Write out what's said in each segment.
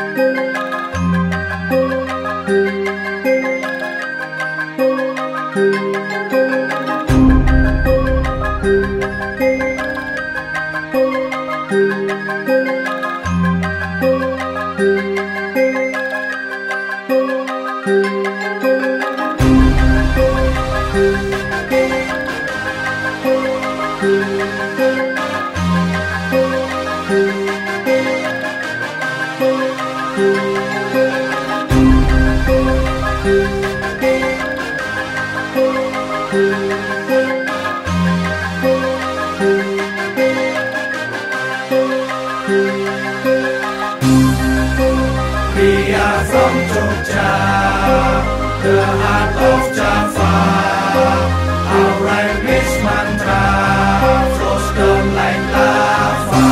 We are from Jogja, the heart of Java. Our rhyme is mantra, flows down like lava.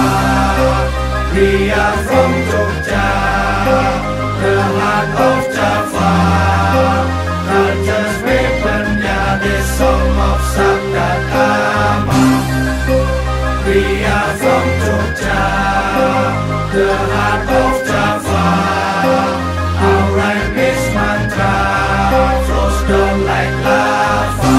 We are from Jogja, the heart of Java. Culture's weaponnya, the song of Sabdatama. We are from Jogja, the heart of Java. Our rhyme is mantra, flows down like lava.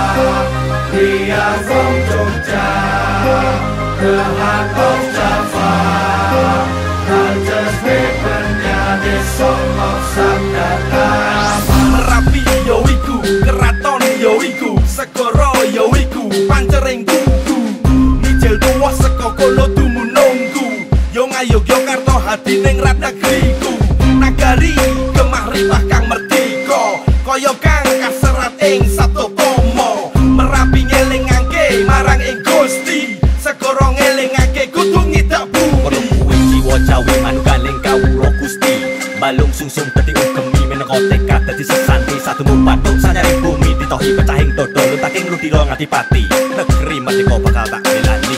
We are from Jogja, the heart of Java. Culture's weaponnya, the song of Sabdatama. Merapi yo iku, keraton yo iku, segara yo iku, pancering kuku. Mijil tuwa saka kono dumunungku, yo Ngayogyakarta hati ning rat negeriku. Nagari gemah ripah kang merdeka, kaya kang kaserat ing Satopama. Merapi ngelingake marang ing Gusti, segara ngelingake kudu ngidak bumi. Kono kuwi jiwa Jawi manugaling kawula Gusti, balung sungsung dadi ugemi meneka tekad dadi sesanti satumu patuk sanyaring bumi ditohi pecahing dodo luntaking ludira ngadipati negeri merdeka bakal tak belani.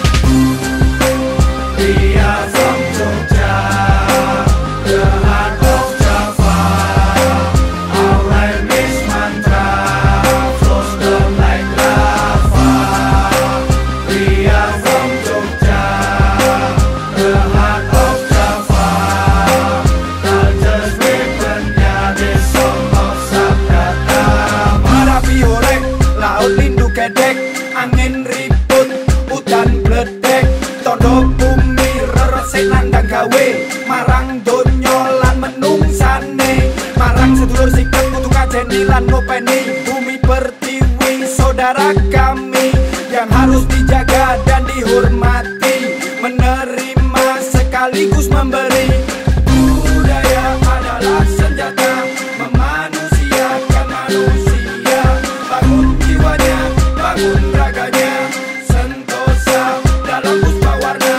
We are from Jogja, the heart of Java. Our rhyme is mantra, flows down like lava. We are from Jogja, the heart of Java. Culture's weaponnya, the song of Sabdatama. Merapi horek, laut lindu kedek, angin ribut, udan bledek, tondo bumi reresik nandang gawe, marang donya lan menungsane, marang sedulur sikap kudu kajeni lan ngopeni. Bumi pertiwi saudara kami yang harus dijaga dan dihormati, menerima sekaligus memberi. Budaya adalah senjata memanusiakan manusia, bangun jiwanya, bangun raganya, sentosa dalam puspa warna.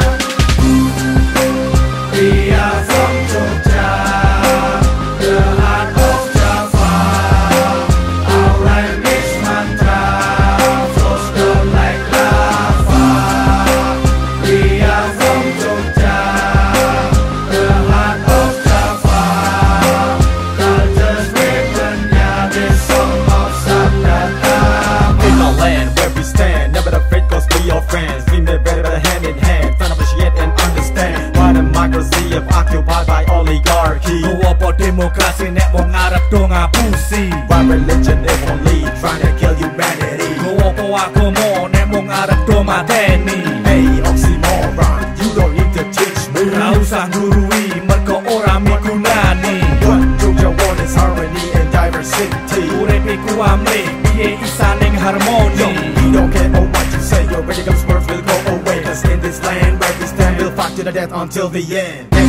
We are from Jogja, the heart of Java. Our rhyme is mantra, flows down like lava. We are from Jogja, the heart of Java. Culture's weaponnya, the song of Sabdatama. In our land where we stand, never afraid cause we are friends. We live better hand in hand, trying to appreciate and understand why democracy is occupied by oligarchy. Apa demokrasi nek mung arep do ngapusi? Why religion is only trying to kill humanity. Apa agama nek mung arep do mateni? Hey, oxymoron, you don't need to teach me. Ora usah nurui mergo ora migunani. What Jogja want is harmony and diversity. Urip iku amrih, piye isa ning harmoni. Yo, we don't care about what you say, your ready comes words will go away. Cause in this land where we stand, we'll fight to the death until the end.